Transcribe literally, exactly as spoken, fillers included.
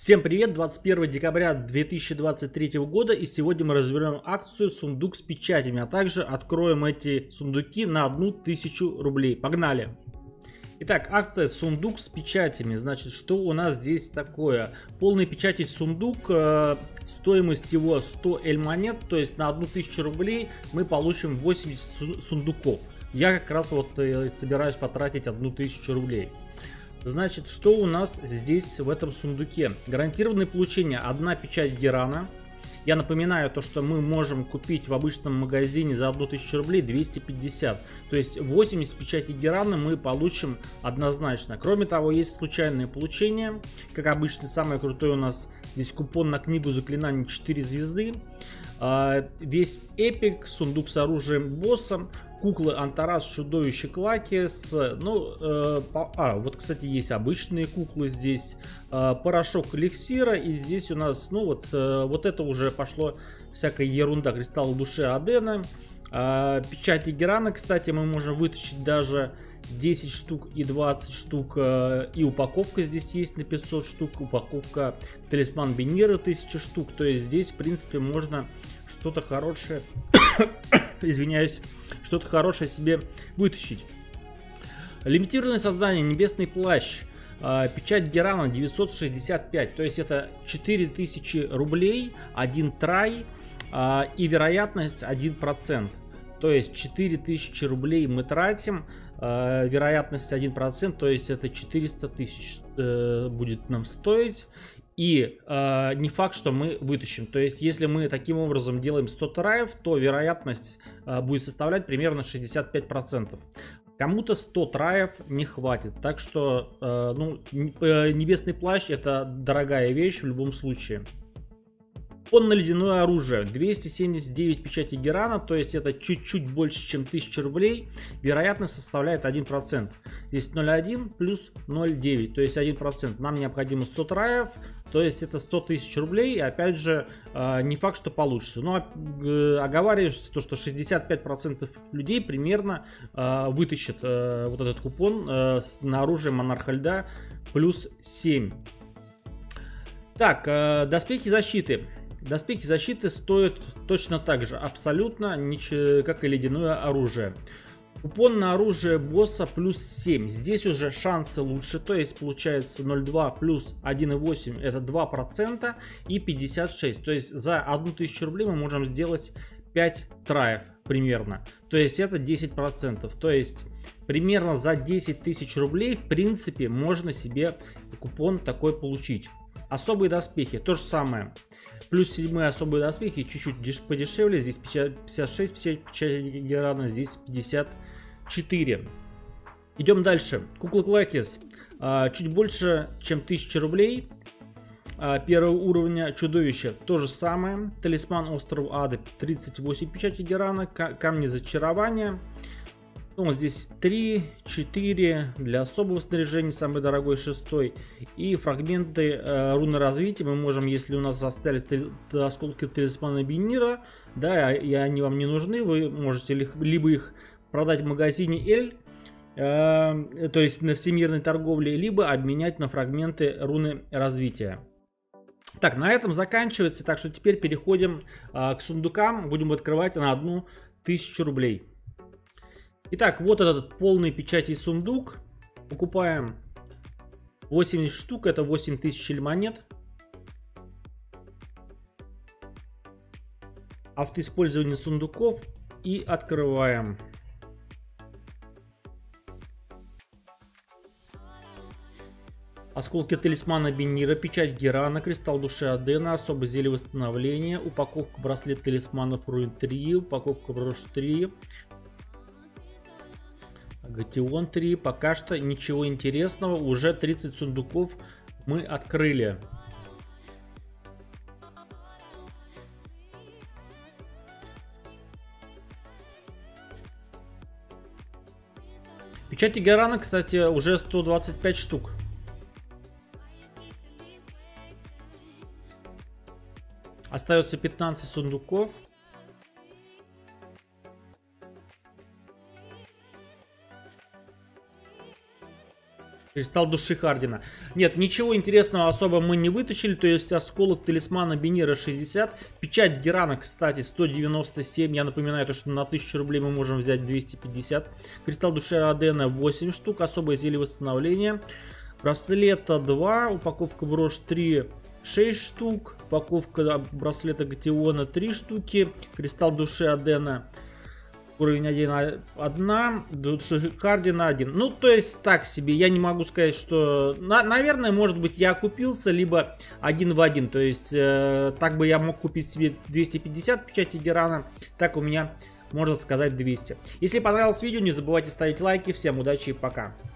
Всем привет! двадцать первое декабря две тысячи двадцать третьего года, и сегодня мы разберем акцию «Сундук с печатями», а также откроем эти сундуки на одну тысячу рублей. Погнали! Итак, акция «Сундук с печатями». Значит, что у нас здесь такое? Полный печати сундук, э, стоимость его сто эль монет, то есть на одну тысячу рублей мы получим восемьдесят сундуков. Я как раз вот э, собираюсь потратить одну тысячу рублей. Значит, что у нас здесь в этом сундуке? Гарантированное получение: одна печать Герана. Я напоминаю то, что мы можем купить в обычном магазине за одну тысячу рублей двести пятьдесят. То есть восемьдесят печатей Герана мы получим однозначно. Кроме того, есть случайное получение. Как обычно, самое крутое у нас здесь купон на книгу заклинаний четыре звезды. Весь эпик, сундук с оружием босса. Куклы Антарас, чудовище Клаки. С, ну, э, по, а, вот, кстати, есть обычные куклы здесь. Э, порошок эликсира. И здесь у нас, ну, вот, э, вот это уже пошло всякая ерунда. Кристалл души Адена. Э, печати Герана, кстати, мы можем вытащить даже десять штук и двадцать штук. Э, и упаковка здесь есть на пятьсот штук. Упаковка талисман Бенира тысяча штук. То есть здесь, в принципе, можно что-то хорошее... извиняюсь, что-то хорошее себе вытащить. Лимитированное создание, небесный плащ, э, печать Герана девятьсот шестьдесят пять, то есть это четыре тысячи рублей, один трай э, и вероятность один процент. То есть четыре тысячи рублей мы тратим, э, вероятность один процент, то есть это четыреста тысяч э, будет нам стоить. И э, не факт, что мы вытащим. То есть, если мы таким образом делаем сто траев, то вероятность э, будет составлять примерно шестьдесят пять процентов. Кому-то сто траев не хватит. Так что э, ну, небесный плащ — это дорогая вещь в любом случае. Конно-ледяное оружие. двести семьдесят девять печатей Герана, то есть это чуть-чуть больше, чем тысяча рублей. Вероятность составляет один процент. Здесь ноль целых один плюс ноль целых девять, то есть один процент. Нам необходимо сто траев, то есть это сто тысяч рублей. И опять же, не факт, что получится. Но оговариваюсь, то, что шестьдесят пять процентов людей примерно вытащат вот этот купон на оружие Монарха Льда плюс семь. Так, доспехи защиты. Доспехи защиты стоят точно так же, абсолютно, как и ледяное оружие. Купон на оружие босса плюс семь. Здесь уже шансы лучше, то есть получается ноль целых два плюс один целых восемь это два процента и пятьдесят шесть. То есть за одну тысячу рублей мы можем сделать пять траев примерно. То есть это десять процентов. То есть примерно за десять тысяч рублей в принципе можно себе купон такой получить. Особые доспехи, то же самое. Плюс седьмые особые доспехи чуть-чуть подешевле. Здесь пятьдесят шесть печати Герана, здесь пятьдесят четыре. Идем дальше. Кукла Клакис. Чуть больше, чем тысяча рублей. Первого уровня чудовище. То же самое. Талисман Остров Ада. тридцать восемь печати Герана. Камни зачарования. Ну, здесь три, четыре для особого снаряжения, самый дорогой шестой. И фрагменты э, руны развития мы можем, если у нас остались осколки талисмана Бенира, да, и они вам не нужны, вы можете либо их продать в магазине Эль, э, то есть на всемирной торговле, либо обменять на фрагменты руны развития. Так, на этом заканчивается, так что теперь переходим э, к сундукам, будем открывать на одну тысячу рублей. Итак, вот этот полный печати сундук. Покупаем восемьдесят штук, это восемь тысяч монет. Автоиспользование сундуков и открываем. Осколки талисмана Бенира, печать Герана, кристалл души Адена, особое зелье восстановления, упаковка браслет талисманов Руин три, упаковка брошь три. Агатион три. Пока что ничего интересного. Уже тридцать сундуков мы открыли. Печати Герана, кстати, уже сто двадцать пять штук. Остается пятнадцать сундуков. Кристалл души Хардина. Нет, ничего интересного особо мы не вытащили. То есть осколок талисмана Бенира шестьдесят. Печать Герана, кстати, сто девяносто семь. Я напоминаю, то, что на тысячу рублей мы можем взять двести пятьдесят. Кристалл души Адена восемь штук. Особое зелье восстановления. Браслета два. Упаковка брошь три. шесть штук. Упаковка браслета Гатиона три штуки. Кристалл души Адена. Уровень один, одна, души Хардина один. Ну, то есть так себе. Я не могу сказать, что... На, наверное, может быть, я купился, либо один в один. То есть, э, так бы я мог купить себе двести пятьдесят печати Герана. Так у меня, можно сказать, двести. Если понравилось видео, не забывайте ставить лайки. Всем удачи и пока.